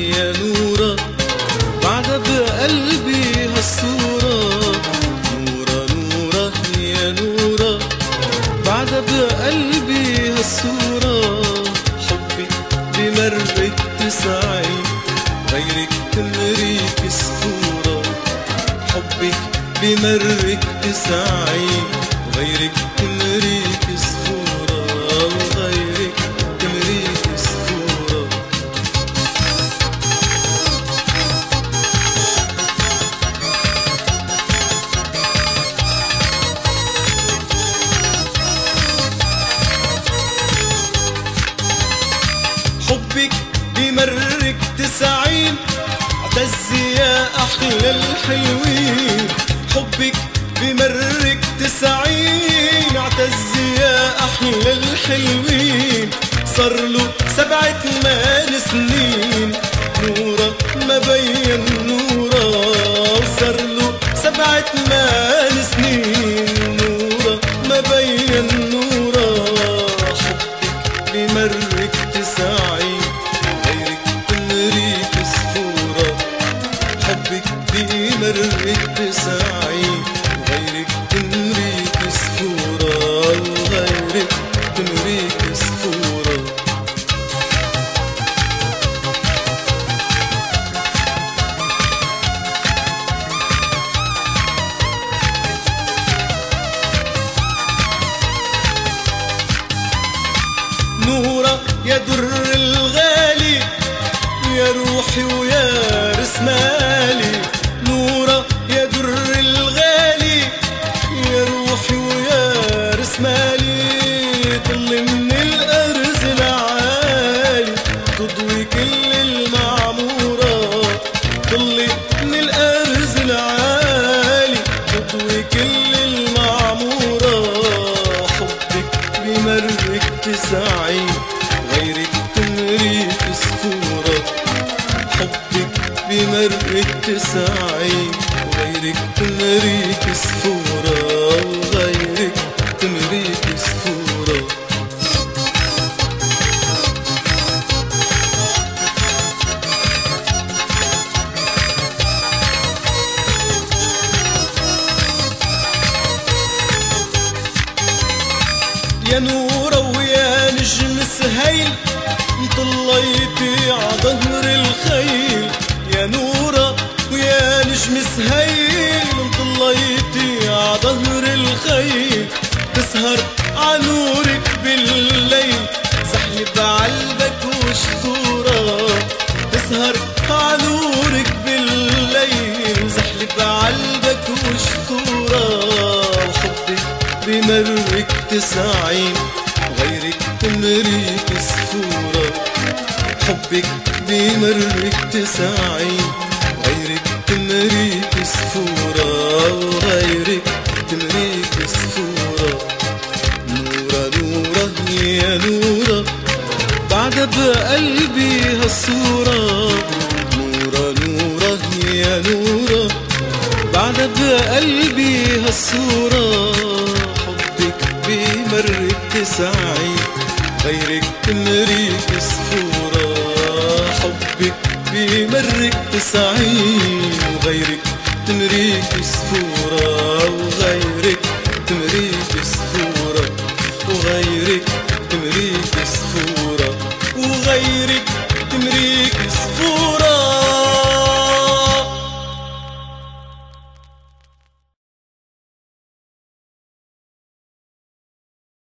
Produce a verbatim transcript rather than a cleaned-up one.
يا نورة بعدها بقلبي هالصورة. نورة نورة يا نورة بعدها بقلبي هالصورة. حبك بمرك تسعي غيرك تمريك سفورة. حبك بمرك تسعي غيرك تمريك سفورة وغيرك تمريك سفورة. حبك بمرك تسعين اعتز يا أحلى الحلوين. حبك بمرك تسعين اعتز يا أحلى الحلوين. صارله سبعة ثمان سنين نورة ما بين نورة. صارله سبعة ثمان سنين نورة ما بين نورة. حبك بمرك تسعين غيرك تمريك سفورة. حبك بمرك تسعين غيرك تمريك سفورة وغيرك تمريك سفورة. نورة يا در الغالي يا روحي ويا رسمالي. نورة يا در الغالي يا روحي ويا رسمالي. طلي من الأرز العالي تضوي كل المعمورة. طلي من الأرز العالي تضوي كل المعمورة. حبك بمرك تسعين غيرك تمريك سفورة. حبك بمرك تسعين وغيرك تمريك سفورة وغيرك تمريك سفورة. يا نورة ويا نجم سهيل انطليتي عظهر الخيل. يا نورة ويا نجم سهيل انطليتي عظهر الخيل. تسهر عنورك بالليل سحلب عالبك وشطورة. تسهر عنورك بالليل سحلب عالبك وشطورة. وحبك بمرك تسعين غيرك تمريك سفورة. حبك بمرك تسعين غيرك تمريك سفورة وغيرك تمريك سفورة. نورة نورة يا نورة بعدها بقلبي هالصورة. نورة نورة يا نورة بعدها بقلبي هالصورة. حبك بمرك تسعين غيرك تمريك سفورة. حبك بمرك تسعين وغيرك تمريك سفورة وغيرك تمريك